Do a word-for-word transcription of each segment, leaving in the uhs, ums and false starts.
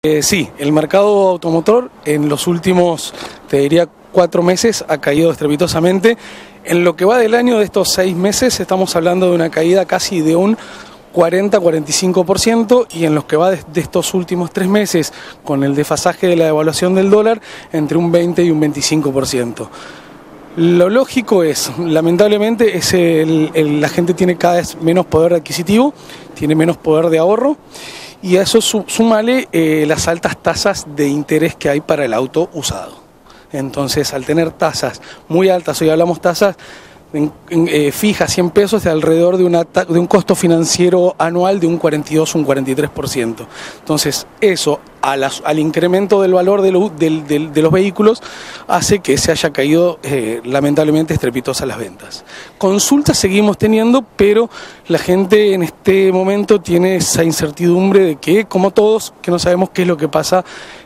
Eh, sí, el mercado automotor en los últimos, te diría, cuatro meses ha caído estrepitosamente. En lo que va del año, de estos seis meses, estamos hablando de una caída casi de un cuarenta a cuarenta y cinco por ciento, y en los que va de, de estos últimos tres meses, con el desfasaje de la devaluación del dólar, entre un veinte y un veinticinco por ciento. Lo lógico es, lamentablemente, es el, el, la gente tiene cada vez menos poder adquisitivo, tiene menos poder de ahorro, y a eso su, súmale eh, las altas tasas de interés que hay para el auto usado. Entonces, al tener tasas muy altas, hoy hablamos tasas en, en, eh, fijas, cien pesos, de alrededor de, una, de un costo financiero anual de un cuarenta y dos o un cuarenta y tres por ciento. Entonces, eso a las, al incremento del valor de, lo, de, de, de los vehículos hace que se haya caído eh, lamentablemente estrepitosas las ventas. Consultas seguimos teniendo, pero la gente en este momento tiene esa incertidumbre de que, como todos, que no sabemos qué es lo que pasa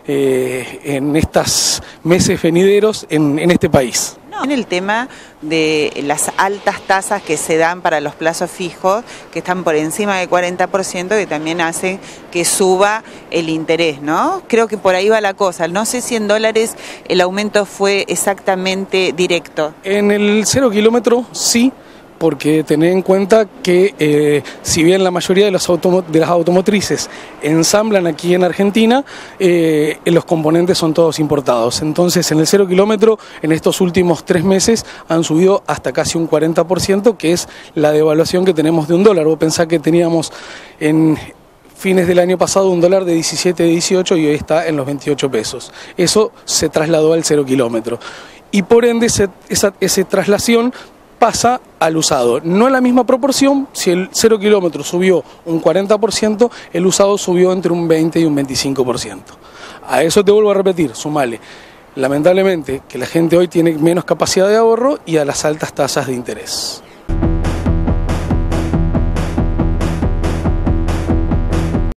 eh, en estos meses venideros en, en este país. En el tema de las altas tasas que se dan para los plazos fijos, que están por encima del cuarenta por ciento, que también hace que suba el interés, ¿no? Creo que por ahí va la cosa. No sé si en dólares el aumento fue exactamente directo. En el cero kilómetro sí, porque tener en cuenta que eh, si bien la mayoría de, los automo de las automotrices ensamblan aquí en Argentina, eh, los componentes son todos importados. Entonces, en el cero kilómetro, en estos últimos tres meses, han subido hasta casi un cuarenta por ciento, que es la devaluación que tenemos de un dólar. Vos pensás que teníamos en fines del año pasado un dólar de diecisiete, dieciocho, y hoy está en los veintiocho pesos. Eso se trasladó al cero kilómetro. Y por ende, ese, esa, esa traslación pasa al usado. No en la misma proporción. Si el cero kilómetro subió un cuarenta por ciento, el usado subió entre un veinte y un veinticinco por ciento. A eso te vuelvo a repetir, sumale, lamentablemente, que la gente hoy tiene menos capacidad de ahorro y a las altas tasas de interés.